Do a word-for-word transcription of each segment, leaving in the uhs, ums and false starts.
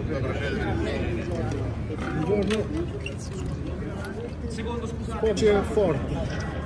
Buongiorno. Secondo, scusate. Voce forte.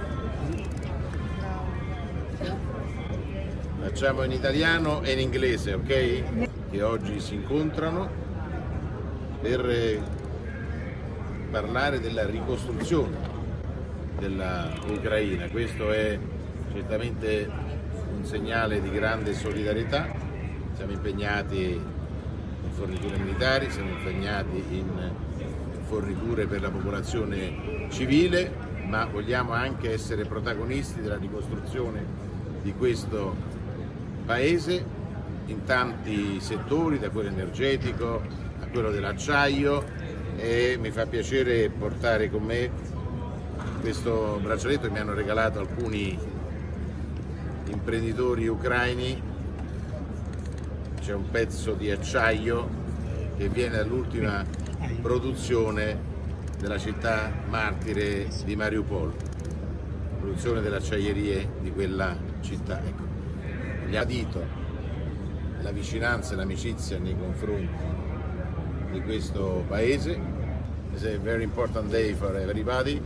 Facciamo in italiano e in inglese, ok? Che oggi si incontrano per parlare della ricostruzione dell'Ucraina. Questo è certamente un segnale di grande solidarietà. Siamo impegnati in forniture militari, siamo impegnati in forniture per la popolazione civile, ma vogliamo anche essere protagonisti della ricostruzione di questo Paese in tanti settori, da quello energetico a quello dell'acciaio, e mi fa piacere portare con me questo braccialetto che mi hanno regalato alcuni imprenditori ucraini. C'è un pezzo di acciaio che viene dall'ultima produzione della città martire di Mariupol, produzione delle acciaierie di quella città. Ecco, gli ha dito la vicinanza e l'amicizia nei confronti di questo paese. It's a very important day for everybody.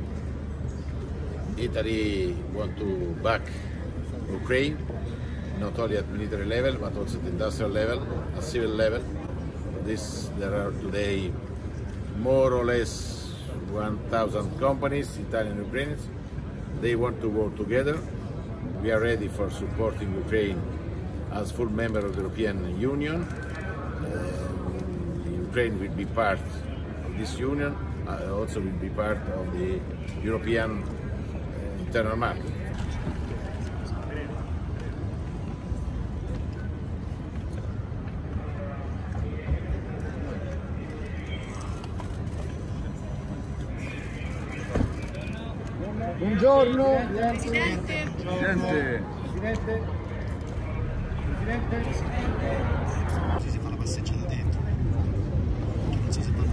Italy want to back Ukraine, not only at military level but also at industrial level, at civil level. This, there are today more or less one thousand companies, Italian and Ukrainians. They want to work together. We are ready for supporting Ukraine as full member of the European Union. Uh, Ukraine will be part of this union, uh, also will be part of the European uh, internal market. Buongiorno. Presidente. Presidente. Presidente. Presidente. Si fa la passeggiata dentro, non so se vanno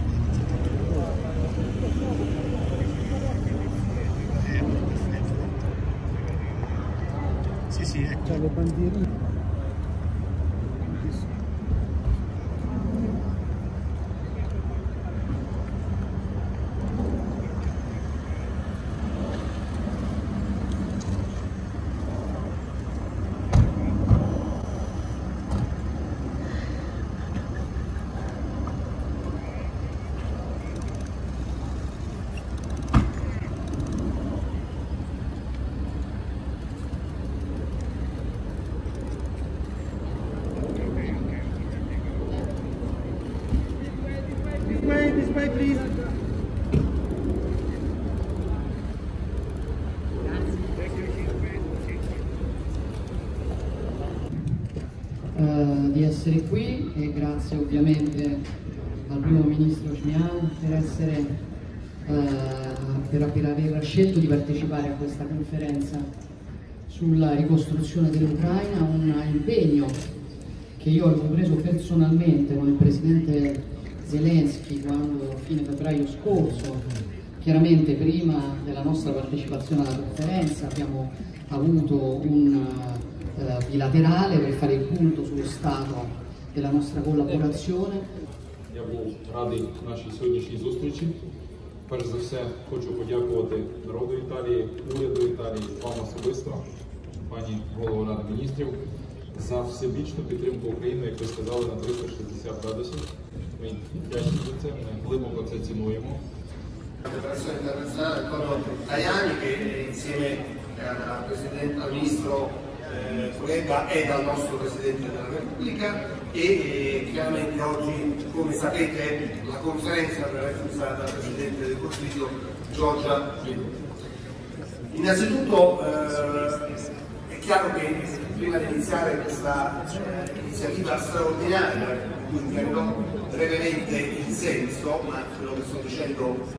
eh, perfetto. Sì, sì, ecco. C'ha le bandierine. This way, please. Uh, di essere qui, e grazie ovviamente al primo ministro Chmyan per essere uh, per, per aver scelto di partecipare a questa conferenza sulla ricostruzione dell'Ucraina, un impegno che io avevo preso personalmente con il presidente Zelensky quando a fine febbraio scorso, chiaramente prima della nostra partecipazione alla conferenza, abbiamo avuto un uh, bilaterale per fare il punto sullo stato della nostra collaborazione. Я був радий нашій сьогоднішній зустрічі. Перш за все, хочу подякувати народу Італії, уряду Італії, вам особисто, пані голово Ради міністрів, за всебічну підтримку України, як ви сказали, на триста шістдесят градусів. Ми вдячні за це, ми глибоко це цінуємо. La cooperazione internazionale con Tajani, che insieme al Presidente, al Ministro eh, collega ed al nostro Presidente della Repubblica, e eh, chiaramente oggi, come sapete, la conferenza verrà chiusa dal Presidente del Consiglio Giorgia Meloni. Innanzitutto eh, è chiaro che prima di iniziare questa eh, iniziativa straordinaria, di cui prendo brevemente il senso, ma quello che sto dicendo